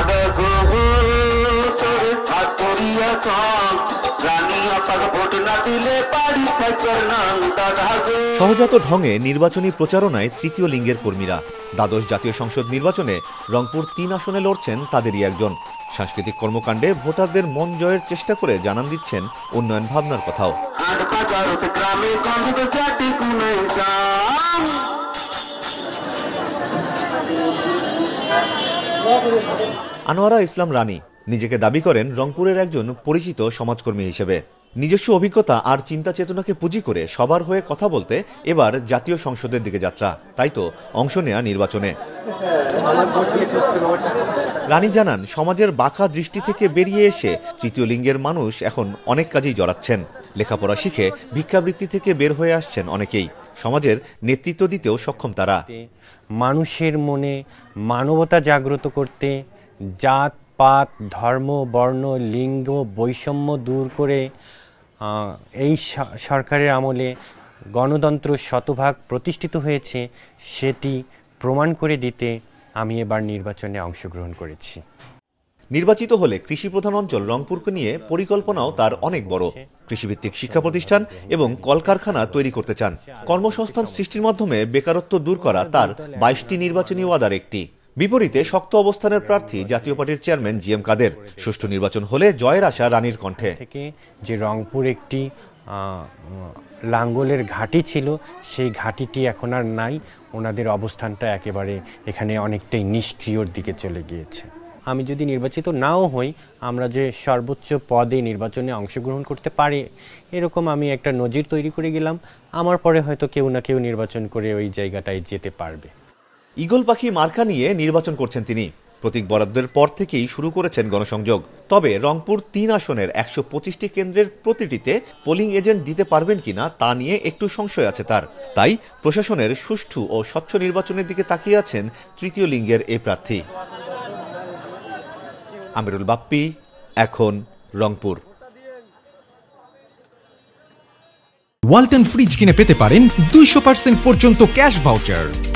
সহজাত ঢঙে নির্বাচনী প্রচারণায় তৃতীয় লিঙ্গের কর্মীরা। দ্বাদশ জাতীয় সংসদ নির্বাচনে রংপুর ৩ আসনে লড়ছেন তাদেরই একজন। সাংস্কৃতিক কর্মকাণ্ডে ভোটারদের মন জয়ের চেষ্টা করে জানান দিচ্ছেন উন্নয়ন ভাবনার কথাও। আনোয়ারা ইসলাম রানী নিজেকে দাবি করেন রংপুরের একজন পরিচিত সমাজকর্মী হিসেবে। নিজস্ব অভিজ্ঞতা আর চিন্তা চেতনাকে পুঁজি করে সবার হয়ে কথা বলতে এবার জাতীয় সংসদের দিকে যাত্রা, তাই তো অংশ নেয়া নির্বাচনে। রানী জানান, সমাজের বাঁকা দৃষ্টি থেকে বেরিয়ে এসে তৃতীয় লিঙ্গের মানুষ এখন অনেক কাজেই জড়াচ্ছেন। লেখাপড়া শিখে ভিক্ষাবৃত্তি থেকে বের হয়ে আসছেন অনেকেই। সমাজের নেতৃত্ব দিতেও সক্ষম তারা। মানুষের মনে মানবতা জাগ্রত করতে জাত পাত ধর্ম বর্ণ লিঙ্গ বৈষম্য দূর করে এই সরকারের আমলে গণতন্ত্র শতভাগ প্রতিষ্ঠিত হয়েছে সেটি প্রমাণ করে দিতে আমি এবার নির্বাচনে অংশগ্রহণ করেছি। নির্বাচিত হলে কৃষি প্রধান অঞ্চল রংপুরকে নিয়ে পরিকল্পনাও তার অনেক বড়। কৃষিভিত্তিক শিক্ষা প্রতিষ্ঠান এবং কলকারখানা তৈরি করতে চান। কর্মসংস্থান সৃষ্টির মাধ্যমে বেকারত্ব দূর করা তার ২২টি নির্বাচনী ওয়াদার একটি। বিপরীতে শক্ত অবস্থানের প্রার্থী জাতীয় পার্টির চেয়ারম্যান জিএম কাদের। সুষ্ঠু নির্বাচন হলে জয়ের আশা রানীর কণ্ঠে। থেকে যে রংপুর একটি লাঙ্গলের ঘাঁটি ছিল, সেই ঘাঁটিটি এখন আর নাই। ওনাদের অবস্থানটা একেবারে এখানে অনেকটাই নিষ্ক্রিয়র দিকে চলে গিয়েছে। আমি যদি নির্বাচিত নাও হই, আমরা যে সর্বোচ্চ পদে নির্বাচনে অংশগ্রহণ করতে পারি এরকম আমি একটা নজির তৈরি করে গেলাম। আমার পরে হয়তো কেউ না কেউ নির্বাচন করে ওই জায়গাটায় যেতে পারবে। ঈগল পাখি মার্কা নিয়ে নির্বাচন করছেন তিনি। প্রতীক বরাদ্দের পর থেকেই শুরু করেছেন গণসংযোগ। তবে রংপুর ৩ আসনের ১২৫টি কেন্দ্রের প্রতিটিতে পোলিং এজেন্ট দিতে পারবেন কিনা তা নিয়ে একটু সংশয় আছে তার। তাই প্রশাসনের সুষ্ঠু ও স্বচ্ছ নির্বাচনের দিকে তাকিয়ে আছেন তৃতীয় লিঙ্গের এই প্রার্থী। আমিরুল বাপ্পি, এখন রংপুর। ওয়ালটন ফ্রিজ কিনে পেতে পারেন ২০০% পর্যন্ত ক্যাশ ভাউচার।